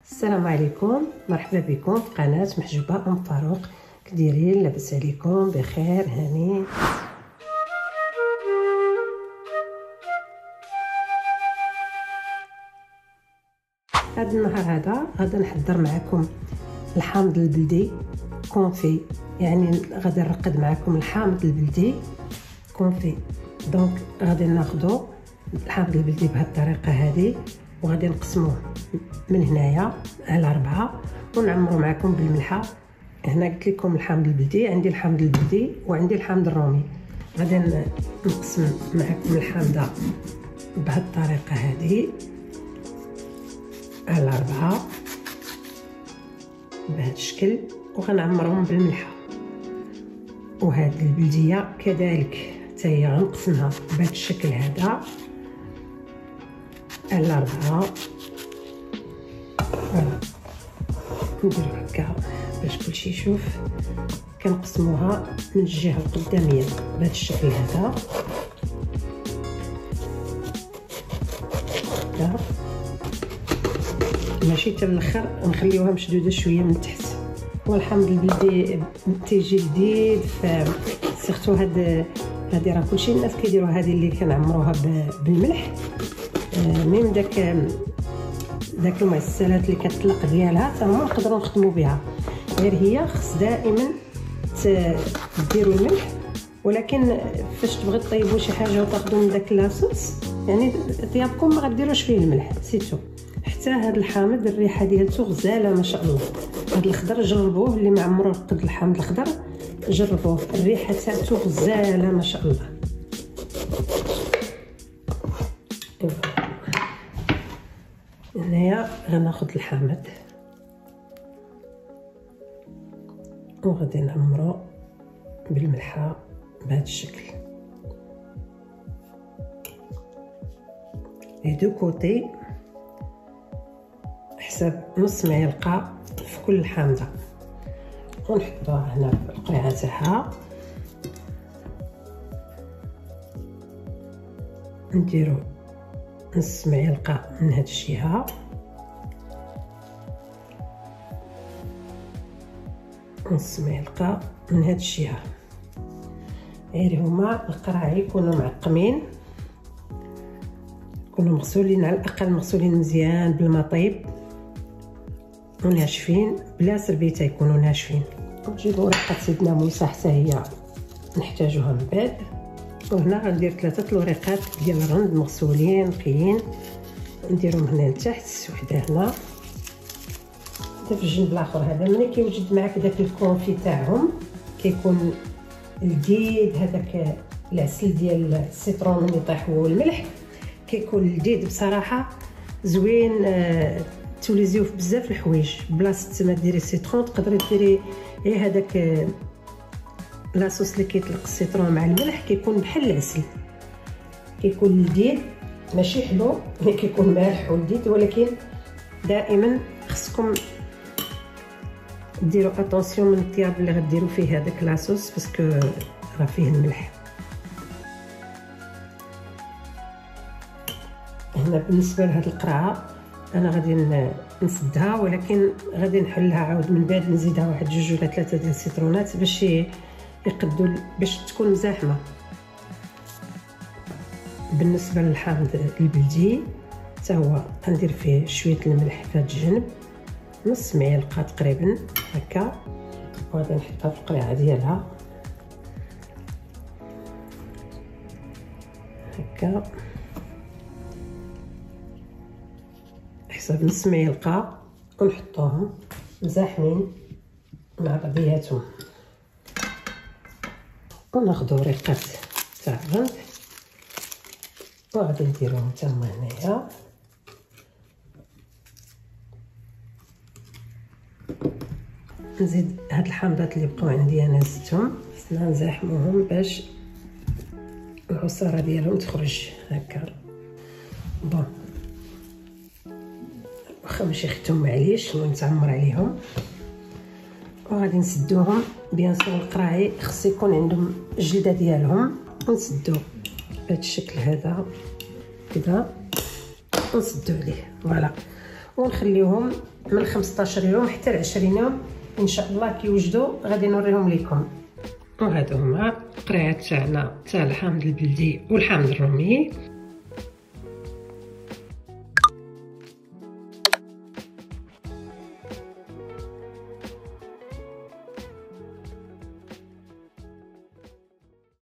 السلام عليكم، مرحبا بكم في قناه محجوبه ام فاروق. كديرين؟ لاباس عليكم؟ بخير هاني. هذا النهار هذا غادي نحضر معكم الحامض البلدي كونفي، يعني غادي نرقد معكم الحامض البلدي كونفي. دونك غادي ناخذ الحامض البلدي بهذه الطريقه هذه، وغادي نقسموه من هنايا على 4 ونعمروا معكم بالملحه. هنا قلت لكم الحامض البلدي، عندي الحامض البلدي وعندي الحامض الرومي. غادي نقسم معكم الحامضه بهذه الطريقه هذه على 4 بهذا الشكل، وغنعمرهم بالملحه. وهذه البلديه كذلك حتى هي غنقسمها بهذا الشكل هذا على 4. فوالا نديرو هكا باش كلشي يشوف. كنقسموها من الجهه القداميه بهذا الشكل هذا ماشي حتى الاخر، نخليوها مشدوده شويه من تحت. والحامض البلدي تيجي لذيذ، سيرتو هادي راه كلشي الناس كيديروا هذه اللي كنعمروها بالملح. ميم داك المعسلات اللي كتطلق ديالها حتى هما نقدروا نخدموا بها، غير هي خص دائما ديروا الملح. ولكن فاش تبغي طيبوا شي حاجه وتاخذوا من داك لاصوص، يعني طيابكم ما غديروش فيه الملح سيتو. حتى هذا الحامض الريحه ديالته غزاله ما شاء الله. هذا الخضر جربوه، اللي ما عمره قد الحامض الخضر جربوه، الريحه تاعته غزاله ما شاء الله. هنايا غناخذ الحامض وغادي نعمرو بالملحه بهذا الشكل. لي دو كوتي حساب نص معلقه في كل حامضه، ونحطوها هنا في القرعه تاعها. نديرو نص معلقه من هاد الجهه، نص معلقه من هاد الجهه. غير هما القرع يكونوا معقمين، يكونوا مغسولين، على الاقل مغسولين مزيان بالماء طيب وناشفين، بلا سربيته يكونوا ناشفين. نجيبوا ورقه سيدنا موسى حتى هي نحتاجوها من بعد. وهنا غندير 3 الوريقات ديال الرند مغسولين نقيين، نديرهم هنا لتحت، وحده هنا حتى في الجنب الاخر. هذا ملي كيوجد معك داك الكونفي تاعهم كيكون لذيذ، هذاك العسل ديال السيترون اللي طيح هو الملح كيكون لذيذ بصراحه زوين. توليزيو في بزاف الحوايج، بلاصه ما ديري سيترون تقدري ديري غير هذاك لاصوص اللي كيطلق السيترون مع الملح، كيكون بحال العسل، كيكون لذيذ ماشي حلو، كيكون مالح ولذيذ. ولكن دائما خصكم ديروا اتونسيون من الطياب اللي غديروا فيه هذاك لاصوص، باسكو راه فيه الملح. هنا بالنسبه لهاد القرعه انا غادي نسدها، ولكن غادي نحلها عاود من بعد، نزيدها 1 2 ولا 3 ديال السيترونات باش يقدوا باش تكون مزاحمه. بالنسبه للحامض البلدي حتى هو غندير فيه شويه الملح في هذا الجنب، نص معلقه تقريبا هكا، وغادي نحطها في القرعه ديالها هكا حساب نص معلقه، ونحطوهم مزاحمين مع بعضياتهم. وناخذ وريقات تاع الرند وغادي نديروهم تما هنايا. نزيد هاد الحامضات اللي بقاو عندي انا زدتهم، خصنا نزاحموهم باش العصاره ديالهم تخرج هكا. بون واخا ماشي ختم معليش، نتعمر عليهم. وغادي نسدوهم بيان سور. القراعي خص يكون عندهم الجلده ديالهم، ونسدو بهذا الشكل هذا كذا ونسدو عليه. فوالا ونخليوهم من 15 يوم حتى ل 20 يوم ان شاء الله. كيوجدوا غادي نوريهم لكم. وهادو هما القريعات تاعنا تاع الحامض البلدي والحامض الرومي.